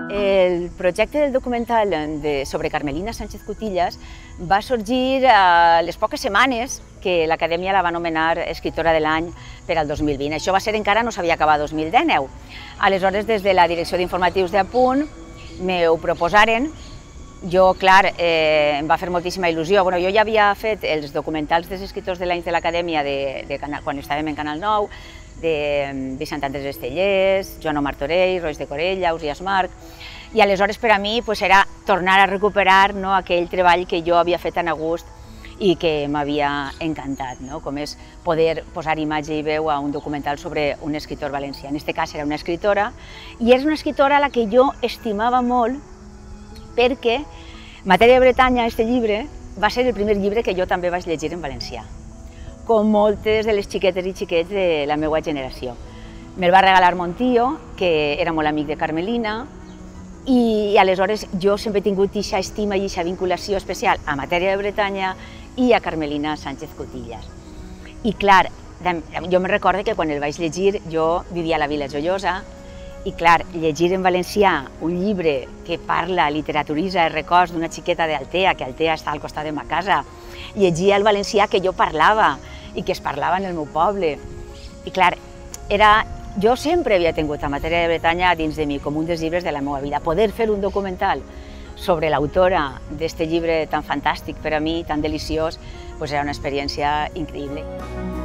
El projecte del documental sobre Carmelina Sánchez Cutillas va sorgir a les poques setmanes que l'Acadèmia la va nomenar escriptora de l'any per al 2020. Això va ser encara no s'havia acabat 2019. Aleshores, des de la direcció d'informatius d'Apunt, me ho proposaren. Jo, clar, em va fer moltíssima il·lusió. Jo ja havia fet els documentals dels escriptors de l'any de l'Acadèmia quan estàvem en Canal 9, de Vicent Andrés Estellés, Joan Omar Torell, Rois de Corella, Ausiàs Marc, i aleshores per a mi era tornar a recuperar aquell treball que jo havia fet tan a gust i que m'havia encantat, com és poder posar imatge i veu a un documental sobre un escriptor valencià. En aquest cas era una escriptora, i és una escriptora a la que jo estimava molt perquè Matèria de Bretanya, aquest llibre, va ser el primer llibre que jo també vaig llegir en valencià, com moltes de les xiquetes i xiquets de la meva generació. Me'l va regalar mon tio, que era molt amic de Carmelina, i aleshores jo sempre he tingut aquesta estima i aquesta vinculació especial a Matèria de Bretanya i a Carmelina Sánchez Cutillas. I clar, jo me recordo que quan el vaig llegir jo vivia a la Vila Joiosa, i clar, llegir en valencià un llibre que parla, literaturitza els records d'una xiqueta d'Altea, que Altea està al costat de ma casa, llegia el valencià que jo parlava i que es parlava en el meu poble. I clar, jo sempre havia tingut a Matèria de Bretanya dins de mi com un dels llibres de la meva vida. Poder fer un documental sobre l'autora d'aquest llibre tan fantàstic per a mi, tan deliciós, era una experiència increïble.